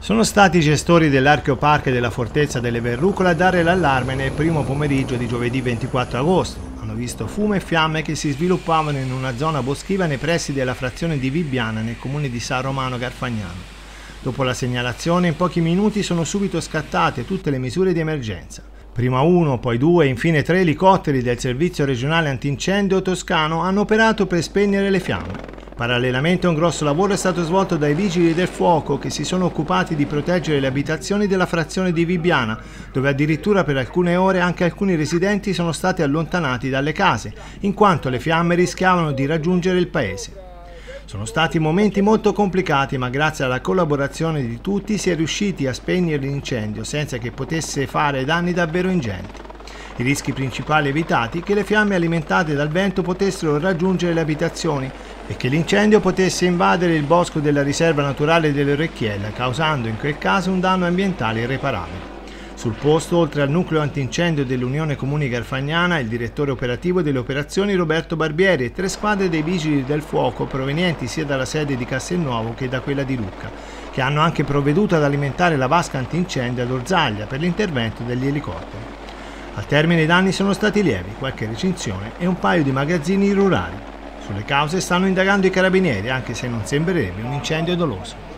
Sono stati i gestori dell'Archeopark e della Fortezza delle Verrucole a dare l'allarme nel primo pomeriggio di giovedì 24 agosto. Hanno visto fumo e fiamme che si sviluppavano in una zona boschiva nei pressi della frazione di Bibbiana nel comune di San Romano Garfagnano. Dopo la segnalazione, in pochi minuti sono subito scattate tutte le misure di emergenza. Prima uno, poi due e infine tre elicotteri del Servizio Regionale Antincendio Toscano hanno operato per spegnere le fiamme. Parallelamente un grosso lavoro è stato svolto dai vigili del fuoco che si sono occupati di proteggere le abitazioni della frazione di Bibbiana, dove addirittura per alcune ore anche alcuni residenti sono stati allontanati dalle case, in quanto le fiamme rischiavano di raggiungere il paese. Sono stati momenti molto complicati, ma grazie alla collaborazione di tutti si è riusciti a spegnere l'incendio senza che potesse fare danni davvero ingenti. I rischi principali evitati che le fiamme alimentate dal vento potessero raggiungere le abitazioni e che l'incendio potesse invadere il bosco della riserva naturale dell'Orecchiella, causando in quel caso un danno ambientale irreparabile. Sul posto, oltre al nucleo antincendio dell'Unione Comuni Garfagnana, il direttore operativo delle operazioni Roberto Barbieri e tre squadre dei vigili del fuoco provenienti sia dalla sede di Castelnuovo che da quella di Lucca, che hanno anche provveduto ad alimentare la vasca antincendio ad Orzaglia per l'intervento degli elicotteri. Al termine i danni sono stati lievi, qualche recinzione e un paio di magazzini rurali. Sulle cause stanno indagando i carabinieri, anche se non sembrerebbe un incendio doloso.